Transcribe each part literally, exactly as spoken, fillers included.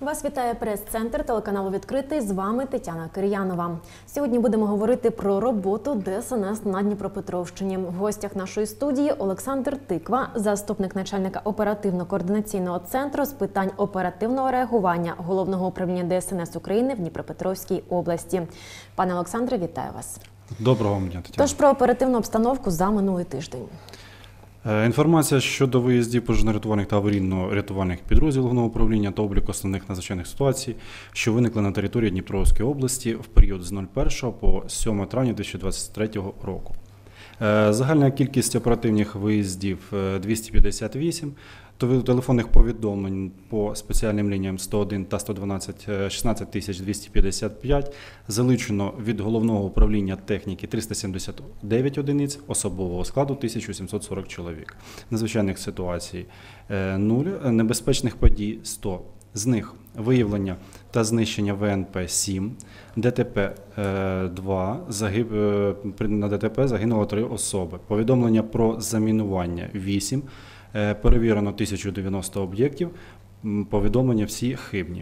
Вас вітає прес-центр телеканалу «Відкритий». З вами Тетяна Кир'янова. Сьогодні будемо говорити про роботу ДСНС на Дніпропетровщині. В гостях нашої студії Олександр Тиква, заступник начальника оперативно-координаційного центру з питань оперативного реагування Головного управління ДСНС України в Дніпропетровській області. Пане Олександре, вітаю вас. Доброго дня, Тетяна. Тож про оперативну обстановку за минулий тиждень. Інформація щодо виїздів пожежно-рятувальних та аварійно-рятувальних підрозділів Головного управління та обліку основних надзвичайних ситуацій, що виникли на території Дніпровської області в період з першого по сьоме травня дві тисячі двадцять третього року. Загальна кількість оперативних виїздів – двісті п'ятдесят вісім, телефонних повідомлень по спеціальним лініям сто один та сто дванадцять – шістнадцять тисяч двісті п'ятдесят п'ять, залучено від Головного управління техніки триста сімдесят дев'ять одиниць, особового складу тисяча сімсот сорок чоловік. Надзвичайних ситуацій – нуль, небезпечних подій – сто. З них виявлення та знищення В Н П – сім, Д Т П – два, загиб... на Д Т П загинуло три особи, повідомлення про замінування – вісім, перевірено тисяча дев'яносто об'єктів, повідомлення всі хибні.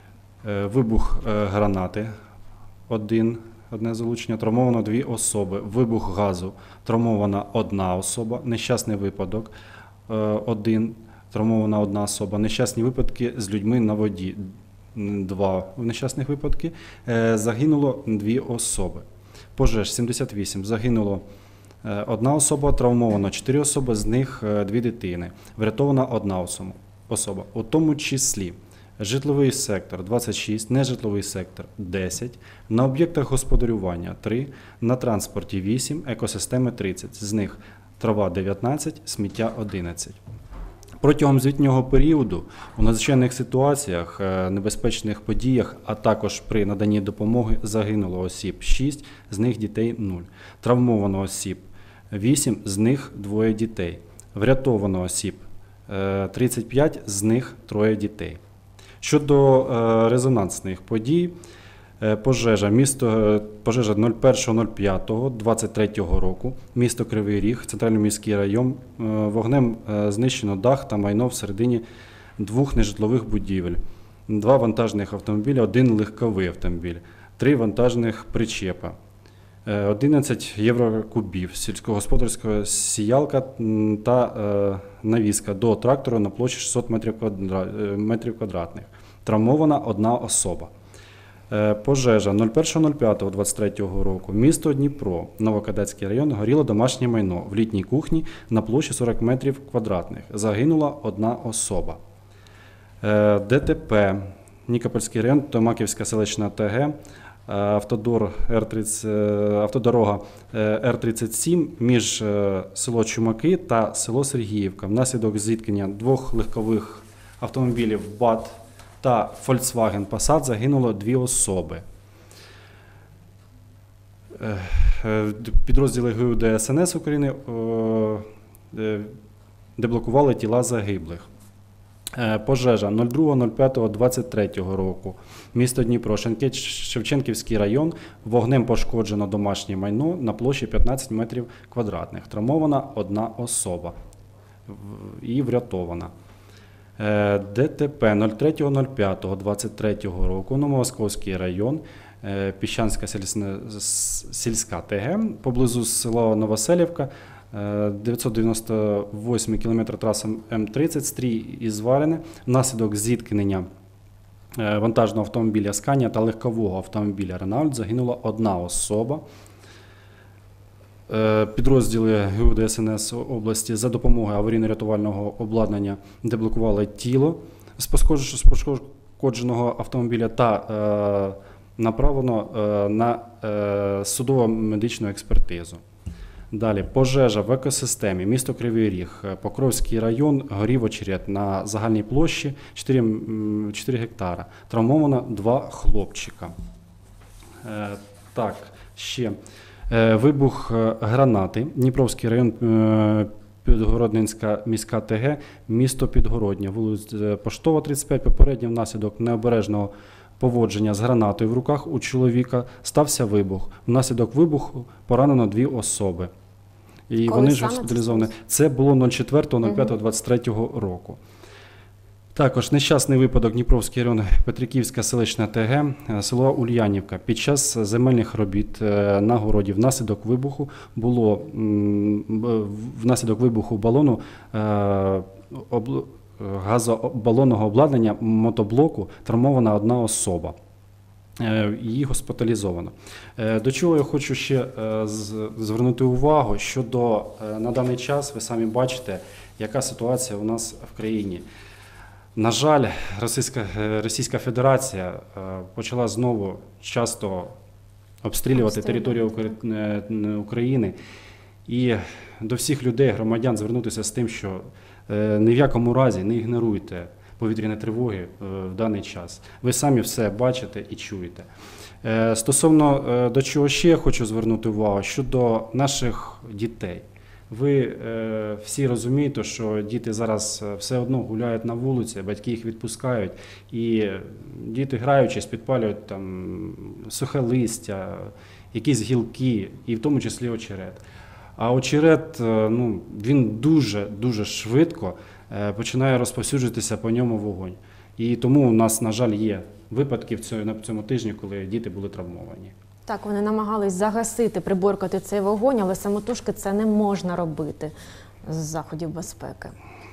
Вибух гранати – один, одне залучення, травмовано дві особи, вибух газу – травмована одна особа, нещасний випадок – один, травмована одна особа, нещасні випадки з людьми на воді – два нещасних випадки, загинуло дві особи. Пожеж – сімдесят вісім, загинуло одна особа, травмовано чотири особи, з них дві дитини, врятована одна особа, у тому числі житловий сектор – двадцять шість, нежитловий сектор – десять, на об'єктах господарювання – три, на транспорті – вісім, екосистеми – тридцять, з них трава – дев'ятнадцять, сміття – одинадцять. Протягом звітнього періоду у надзвичайних ситуаціях, небезпечних подіях, а також при наданні допомоги загинуло осіб шість, з них дітей нуль. Травмовано осіб вісім, з них двоє дітей. Врятовано осіб тридцять п'ять, з них троє дітей. Щодо резонансних подій, пожежа, місто, пожежа першого п'ятого двадцять третього року, місто Кривий Ріг, центральний міський район, вогнем знищено дах та майно всередині двох нежитлових будівель, два вантажних автомобілі, один легковий автомобіль, три вантажних причепа, одинадцять єврокубів, сільськогосподарська сіялка та навіска до трактору на площі шістсот метрів квадратних. Травмована одна особа. Пожежа першого п'ятого двадцять третього року, місто Дніпро, Новокадацький район, горіло домашнє майно в літній кухні на площі сорок метрів квадратних. Загинула одна особа. Д Т П, Нікопольський район, Томаківська селищна Т Г, автодор Р тридцять, автодорога Р тридцять сім між село Чумаки та село Сергіївка. Внаслідок зіткнення двох легкових автомобілів БАТ та Volkswagen Passat загинуло дві особи. Підрозділи Г У Д С Н С України деблокували тіла загиблих. Пожежа другого п'ятого двадцять третього року. Місто Дніпро, Шевченківський район. Вогнем пошкоджено домашнє майно на площі п'ятнадцять метрів квадратних. Травмована одна особа і врятована. Д Т П третього п'ятого двадцять третього року, Новомосковський район, Піщанська сільська Т Г, поблизу села Новоселівка, дев'ятсот дев'яносто восьмий кілометр траси М тридцять, стрій і зварене. Внаслідок зіткнення вантажного автомобіля «Сканія» та легкового автомобіля «Ренальт» загинула одна особа. Підрозділи Г У Д С Н С області за допомогою аварійно-рятувального обладнання деблокували тіло з пошкодженого автомобіля та е, направлено е, на е, судово-медичну експертизу. Далі, пожежа в екосистемі, місто Кривий Ріг, Покровський район, горів очерет на загальній площі чотири гектара. Травмовано два хлопчика. Е, так, ще. Вибух гранати, Дніпровський район, Підгородненська міська Т Г, місто Підгородня, вулиця Поштова, тридцять п'ять, попередньо внаслідок необережного поводження з гранатою в руках у чоловіка стався вибух. Внаслідок вибуху поранено дві особи. І Коли вони ж госпіталізовані. Це було четвертого п'ятого двадцять третього року. Також нещасний випадок Дніпровський район, Петриківська селищна ТГ, село Ульянівка. Під час земельних робіт е, на городі внаслідок вибуху було м, б- внаслідок вибуху балону е, обл- газобалонного обладнання мотоблоку травмована одна особа. Е, Її госпіталізовано. Е, До чого я хочу ще е, з- звернути увагу щодо е, на даний час, ви самі бачите, яка ситуація у нас в країні. На жаль, Російська, е, Російська Федерація е, почала знову часто обстрілювати територію Укра- е, України. І до всіх людей, громадян, звернутися з тим, що е, ні в якому разі не ігноруйте повітряні тривоги е, в даний час. Ви самі все бачите і чуєте. Е, Стосовно е, до чого ще хочу звернути увагу, щодо наших дітей. Ви е, всі розумієте, що діти зараз е, все одно гуляють на вулиці, батьки їх відпускають, і е, діти, граючись, підпалюють там сухе листя, якісь гілки, і в тому числі очерет. А очерет, е, ну, він дуже-дуже швидко е, починає розповсюджуватися по ньому вогонь. І тому у нас, на жаль, є випадки в цьому, на цьому тижні, коли діти були травмовані. Так, вони намагались загасити, приборкати цей вогонь, але самотужки це не можна робити з заходів безпеки.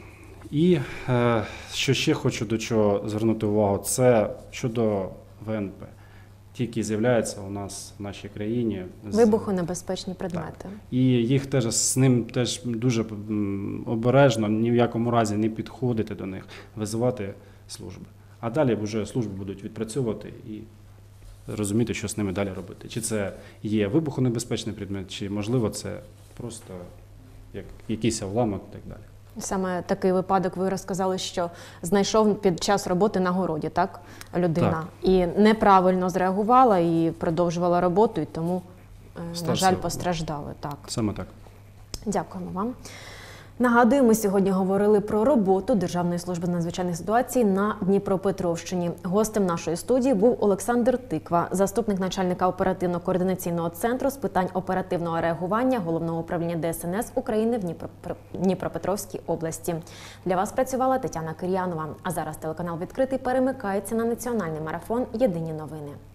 І е, що ще хочу до чого звернути увагу, це щодо ВНП. Ті, які з'являються у нас в нашій країні. з- Вибухонебезпечні предмети. І їх теж з ним теж дуже м, обережно, ні в якому разі не підходити до них, визивати служби. А далі вже служби будуть відпрацьовувати і розуміти, що з ними далі робити. Чи це є вибухонебезпечний предмет, чи можливо це просто як якийсь уламок і так далі. Саме такий випадок ви розказали, що знайшов під час роботи на городі, так, людина? Так. І неправильно зреагувала і продовжувала роботу, і тому, е, на Стався жаль, в- постраждали. Так. Саме так. Дякуємо вам. Нагадую, ми сьогодні говорили про роботу Державної служби з надзвичайних ситуацій на Дніпропетровщині. Гостем нашої студії був Олександр Тиква, заступник начальника оперативно-координаційного центру з питань оперативного реагування Головного управління Де Ес Ен Ес України в Дніпропе- Дніпропетровській області. Для вас працювала Тетяна Кир'янова. А зараз телеканал «Відкритий» перемикається на національний марафон «Єдині новини».